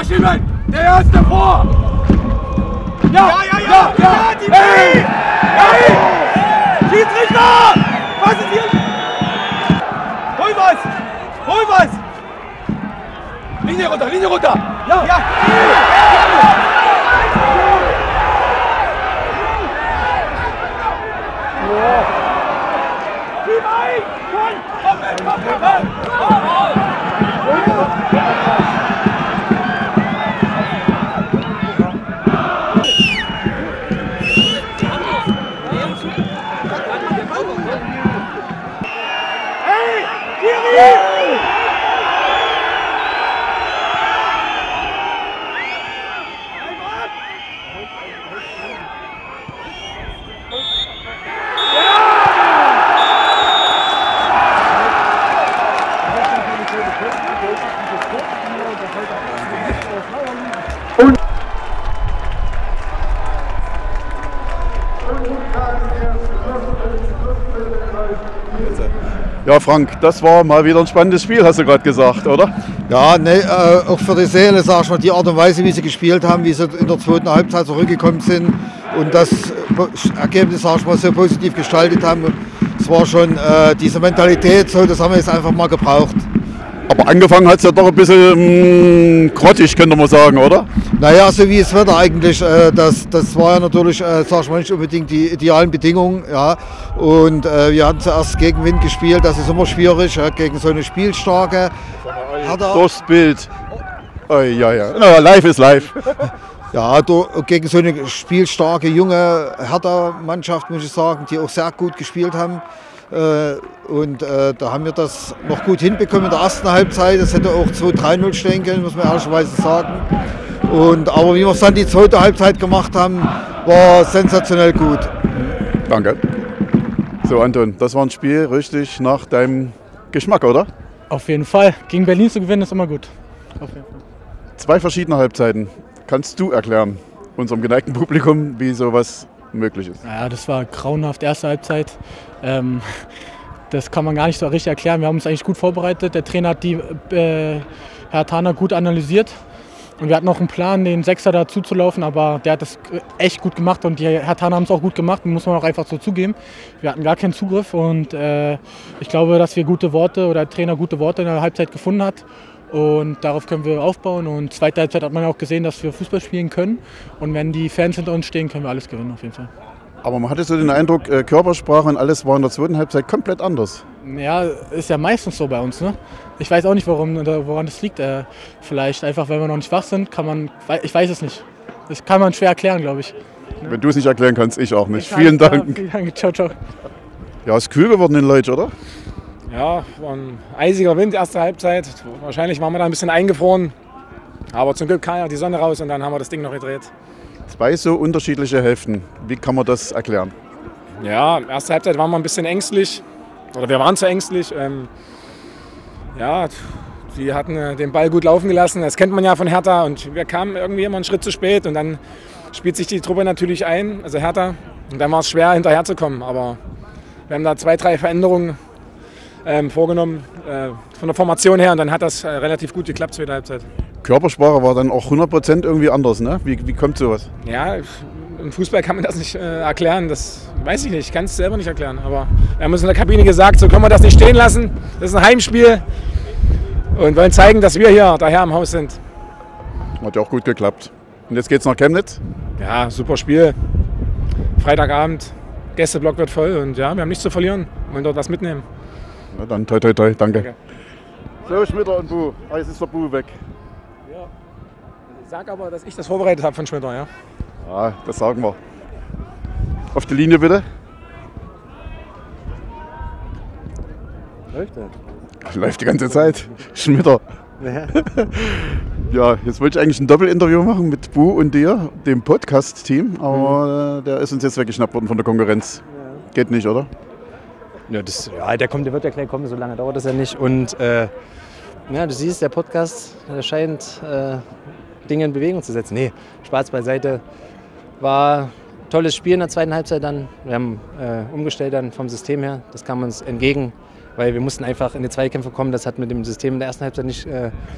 Nachschieben! Der erste vor! Ja! Hey! Schiedsrichter! Was ist hier? Hol was! Linie runter! Ja! Schieb ein! Komm! Hey! Kiri! Ja, Frank, das war mal wieder ein spannendes Spiel, hast du gerade gesagt, oder? Ja, ne, auch für die Seele, sag ich mal, die Art und Weise, wie sie gespielt haben, wie sie in der zweiten Halbzeit zurückgekommen sind und das Ergebnis, sag ich mal, so positiv gestaltet haben. Es war schon diese Mentalität, so, das haben wir jetzt einfach mal gebraucht. Aber angefangen hat es ja doch ein bisschen grottig, könnte man sagen, oder? Naja, so wie es wird eigentlich, das war ja natürlich, sag ich mal, nicht unbedingt die idealen Bedingungen. Ja. Und wir hatten zuerst gegen Wind gespielt, das ist immer schwierig, ja, gegen so eine spielstarke Hertha. Durchs Bild. Oh, ja. Na, live ist live. Ja, gegen so eine spielstarke, junge Hertha-Mannschaft, muss ich sagen, die auch sehr gut gespielt haben. Da haben wir das noch gut hinbekommen in der ersten Halbzeit. Das hätte auch 2-3-0 stehen können, muss man ehrlicherweise sagen. Aber wie wir es dann die zweite Halbzeit gemacht haben, war sensationell gut. Danke. So, Anton, das war ein Spiel richtig nach deinem Geschmack, oder? Auf jeden Fall. Gegen Berlin zu gewinnen ist immer gut. Auf jeden Fall. 2 verschiedene Halbzeiten. Kannst du erklären, unserem geneigten Publikum, wie sowas möglich ist? Ja, das war grauenhaft, erste Halbzeit. Das kann man gar nicht so richtig erklären. Wir haben uns eigentlich gut vorbereitet. Der Trainer hat die Herthaner gut analysiert. Und wir hatten noch einen Plan, den Sechser dazu zu laufen, aber der hat das echt gut gemacht und die Herthaner haben es auch gut gemacht, muss man auch einfach so zugeben. Wir hatten gar keinen Zugriff und ich glaube, dass wir gute Worte oder der Trainer gute Worte in der Halbzeit gefunden hat. Und darauf können wir aufbauen. Und zweite Halbzeit hat man auch gesehen, dass wir Fußball spielen können. Und wenn die Fans hinter uns stehen, können wir alles gewinnen auf jeden Fall. Aber man hatte so den Eindruck, Körpersprache und alles war in der zweiten Halbzeit komplett anders. Ja, ist ja meistens so bei uns. Ne? Ich weiß auch nicht, woran das liegt. Vielleicht einfach, weil wir noch nicht wach sind, ich weiß es nicht. Das kann man schwer erklären, glaube ich. Ne? Wenn du es nicht erklären kannst, ich auch nicht. Vielen Dank. Vielen Dank. Ciao, ciao. Ja, ist kühl geworden in Leutsch, oder? Ja, war ein eisiger Wind, erste Halbzeit. Wahrscheinlich waren wir da ein bisschen eingefroren. Aber zum Glück kam ja die Sonne raus und dann haben wir das Ding noch gedreht. 2 so unterschiedliche Hälften. Wie kann man das erklären? Ja, erste Halbzeit waren wir ein bisschen ängstlich. Oder wir waren zu ängstlich. Die hatten den Ball gut laufen gelassen. Das kennt man ja von Hertha. Und wir kamen irgendwie immer einen Schritt zu spät. Und dann spielt sich die Truppe natürlich ein, also Hertha. Und dann war es schwer, hinterher zu kommen. Aber wir haben da 2, 3 Veränderungen vorgenommen von der Formation her und dann hat das relativ gut geklappt, zweite Halbzeit. Körpersprache war dann auch 100% irgendwie anders, ne? Wie kommt sowas? Ja, im Fußball kann man das nicht erklären, das weiß ich nicht, ich kann es selber nicht erklären, aber wir haben uns in der Kabine gesagt, so können wir das nicht stehen lassen, das ist ein Heimspiel und wollen zeigen, dass wir hier der Herr im Haus sind. Hat ja auch gut geklappt. Und jetzt geht's nach Chemnitz? Ja, super Spiel, Freitagabend, Gästeblock wird voll und ja, wir haben nichts zu verlieren, wollen dort was mitnehmen. Na dann, toi toi toi, danke. So, Schmitter und Bu. Jetzt ist der Bu weg. Ja. Ich sag aber, dass ich das vorbereitet habe von Schmitter, ja? Ja, das sagen wir. Auf die Linie bitte. Läuft das? Läuft die ganze Zeit. Schmitter. Ja. Ja, jetzt wollte ich eigentlich ein Doppelinterview machen mit Bu und dir, dem Podcast-Team, aber der ist uns jetzt weggeschnappt worden von der Konkurrenz. Ja. Geht nicht, oder? Ja, der wird ja gleich kommen, so lange dauert das ja nicht. Und ja, du siehst, der Podcast scheint Dinge in Bewegung zu setzen. Nee, Spaß beiseite. War ein tolles Spiel in der zweiten Halbzeit dann. Wir haben umgestellt dann vom System her. Das kam uns entgegen, weil wir mussten einfach in die Zweikämpfe kommen. Das hat mit dem System in der ersten Halbzeit nicht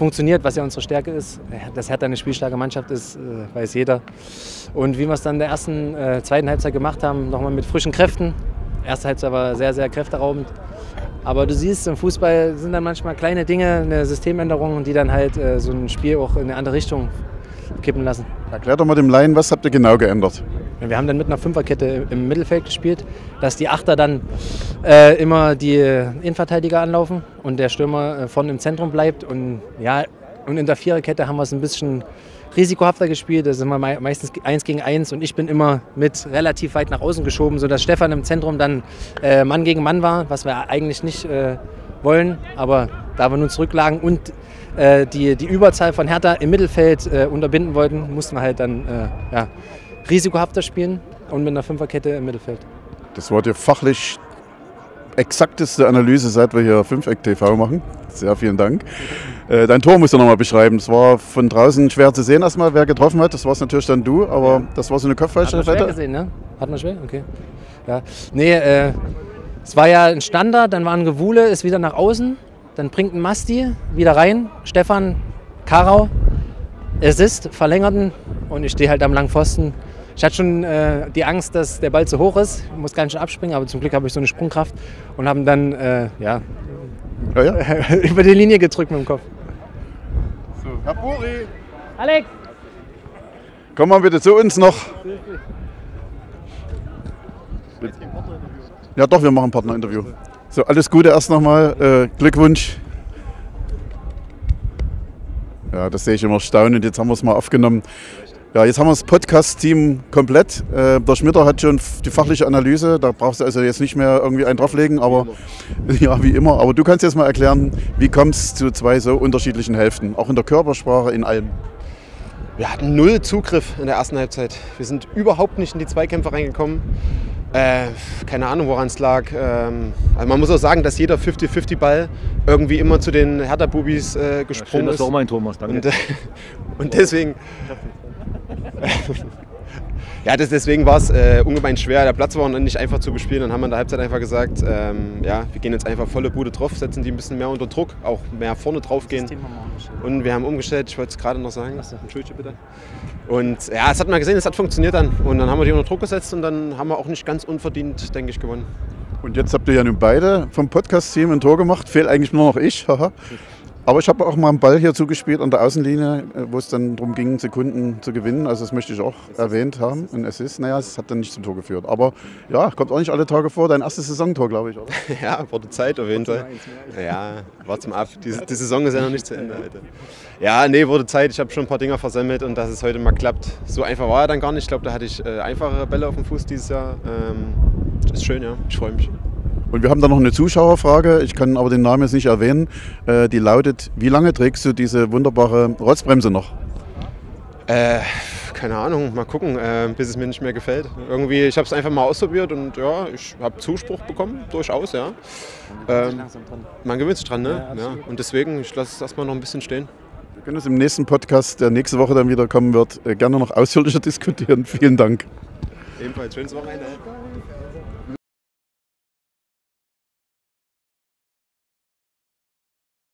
funktioniert, was ja unsere Stärke ist. Dass Hertha eine spielstarke Mannschaft ist, weiß jeder. Und wie wir es dann in der zweiten Halbzeit gemacht haben, nochmal mit frischen Kräften. Erste Halbzeit war sehr, sehr kräfteraubend. Aber du siehst, im Fußball sind dann manchmal kleine Dinge, eine Systemänderung, die dann halt so ein Spiel auch in eine andere Richtung kippen lassen. Erklär doch mal dem Laien, was habt ihr genau geändert? Wir haben dann mit einer Fünferkette im Mittelfeld gespielt, dass die Achter dann immer die Innenverteidiger anlaufen und der Stürmer vorne im Zentrum bleibt. Und in der Viererkette haben wir es ein bisschen risikohafter gespielt. Da sind wir meistens 1 gegen 1 und ich bin immer mit relativ weit nach außen geschoben, sodass Stefan im Zentrum dann Mann gegen Mann war, was wir eigentlich nicht wollen. Aber da wir nun zurücklagen und die Überzahl von Hertha im Mittelfeld unterbinden wollten, mussten wir halt dann risikohafter spielen und mit einer Fünferkette im Mittelfeld. Das war die fachlich exakteste Analyse, seit wir hier 5-Eck TV machen. Sehr vielen Dank. Dein Tor musst du nochmal beschreiben. Es war von draußen schwer zu sehen erstmal, wer getroffen hat. Das war es natürlich dann du, aber das war so eine Kopfballstelle. Hat man schwer gesehen, ne? Hat man schwer? Okay. Ja. Nee, es war ja ein Standard, dann war ein Gewule, ist wieder nach außen, dann bringt ein Masti wieder rein, Stefan Karau, Assist, verlängerten und ich stehe halt am langen Pfosten. Ich hatte schon die Angst, dass der Ball zu hoch ist, ich muss ganz schön abspringen, aber zum Glück habe ich so eine Sprungkraft und habe dann über die Linie gedrückt mit dem Kopf. So, Herr Buri! Alex! Komm mal bitte zu uns noch. Ja doch, wir machen ein Partnerinterview. So, alles Gute erst nochmal, Glückwunsch. Ja, das sehe ich immer staunend, jetzt haben wir es mal aufgenommen. Ja, jetzt haben wir das Podcast-Team komplett. Der Schmitter hat schon die fachliche Analyse, da brauchst du also jetzt nicht mehr irgendwie einen drauflegen, aber ja, wie immer. Aber du kannst jetzt mal erklären, wie kommst du zu zwei so unterschiedlichen Hälften, auch in der Körpersprache, in allem. Wir hatten 0 Zugriff in der ersten Halbzeit. Wir sind überhaupt nicht in die Zweikämpfe reingekommen. Keine Ahnung, woran es lag. Also man muss auch sagen, dass jeder 50-50-Ball irgendwie immer zu den Hertha-Bubis gesprungen ist. Schön, dass du auch mal ein Tor machst, danke. Und deswegen... Ja, deswegen war es ungemein schwer. Der Platz war nicht einfach zu bespielen. Dann haben wir in der Halbzeit einfach gesagt, wir gehen jetzt einfach volle Bude drauf, setzen die ein bisschen mehr unter Druck, auch mehr vorne drauf gehen. Und wir haben umgestellt, ich wollte es gerade noch sagen. Entschuldige bitte. Und ja, es hat man gesehen, es hat funktioniert dann. Und dann haben wir die unter Druck gesetzt und dann haben wir auch nicht ganz unverdient, denke ich, gewonnen. Und jetzt habt ihr ja nun beide vom Podcast-Team ein Tor gemacht, fehlt eigentlich nur noch ich. Haha. Aber ich habe auch mal einen Ball hier zugespielt an der Außenlinie, wo es dann darum ging, Sekunden zu gewinnen. Also das möchte ich auch erwähnt haben, ein Assist. Naja, es hat dann nicht zum Tor geführt. Aber ja, kommt auch nicht alle Tage vor. Dein erstes Saisontor, glaube ich, oder? Ja, wurde Zeit auf jeden Fall. Ja, warte mal ab. Die Saison ist ja noch nicht zu Ende heute. Ja, nee, wurde Zeit. Ich habe schon ein paar Dinger versemmelt und dass es heute mal klappt. So einfach war er dann gar nicht. Ich glaube, da hatte ich einfachere Bälle auf dem Fuß dieses Jahr. Ist schön, ja. Ich freue mich. Und wir haben da noch eine Zuschauerfrage, ich kann aber den Namen jetzt nicht erwähnen, die lautet, wie lange trägst du diese wunderbare Rotzbremse noch? Keine Ahnung, mal gucken, bis es mir nicht mehr gefällt. Irgendwie, ich habe es einfach mal ausprobiert und ja, ich habe Zuspruch bekommen, durchaus, ja. Man gewöhnt sich dran, ne? Ja, und deswegen, ich lasse es erstmal noch ein bisschen stehen. Wir können es im nächsten Podcast, der nächste Woche dann wieder kommen wird, gerne noch ausführlicher diskutieren. Vielen Dank. Ebenfalls schönes Wochenende.